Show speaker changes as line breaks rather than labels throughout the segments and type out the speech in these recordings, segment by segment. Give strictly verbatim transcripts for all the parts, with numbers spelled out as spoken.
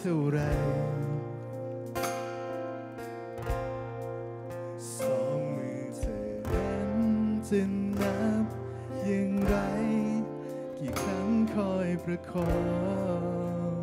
ท่าไรสองมือเธอนั้นจะนับอย่างไรกี่ครั้งคอยประคอง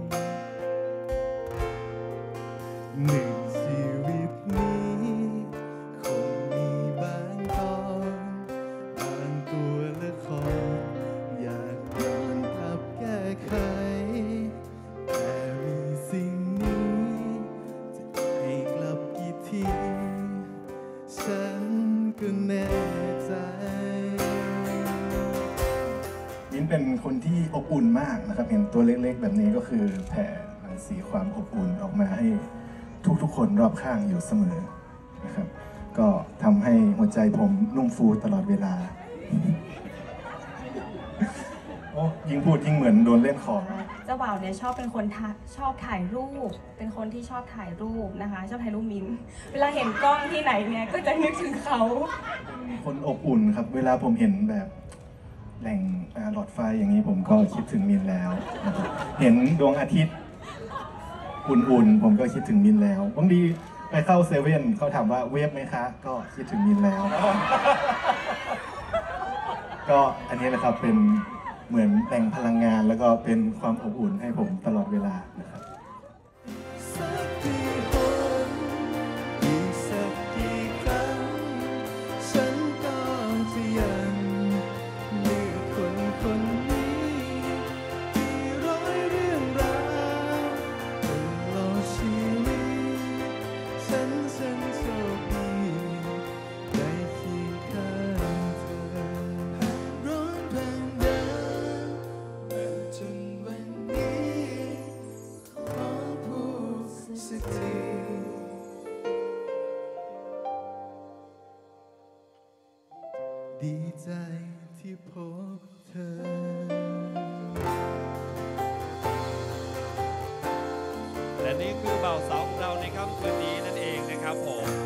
หนึ่งชีวิตนี้คงมีบางตอนบางตัวละครอยากย้อนกลับแก้ไขแต่มีสิ่งนี้จะให้กลับกี่ทีฉันก็แน่ใจมิ้นเป็นคนที่อบอุ่นมากนะครับเห็นตัวเล็กๆแบบนี้ก็คือแผ่รังสีความอบอุ่นออกมาให้ทุกๆคนรอบข้างอยู่เสมอนะครับก็ทำให้หัวใจผมนุ่มฟูตลอดเวลาโอ้ยิ่งพูดยิ่งเหมือนโดนเล่นของ
เจ้าบ่าวเนี่ยชอบเป็นคนชอบถ่ายรูปเป็นคนที่ชอบถ่ายรูปนะคะชอบถ่ายรูปมิ้นเวลาเห็นกล้องที่ไหนเนี่ยก็จะนึกถึงเขา
เป็นคนอบอุ่นครับเวลาผมเห็นแบบแหล่งหลอดไฟอย่างนี้ผมก็คิดถึงมินแล้วเห็นดวงอาทิตย์อุ่นๆผมก็คิดถึงมินแล้วบางทีไปเข้าเซเว่นเขาถามว่าเวฟไหมคะก็คิดถึงมินแล้วก็อันนี้นะครับเป็นเหมือนแหล่งพลังงานแล้วก็เป็นความอบอุ่นให้ผมตลอดเวลานะครับดีใจที่พบเธอ
และนี่คือบ่าวสาวของเราในค่ำคืนนี้นั่นเองนะครับผม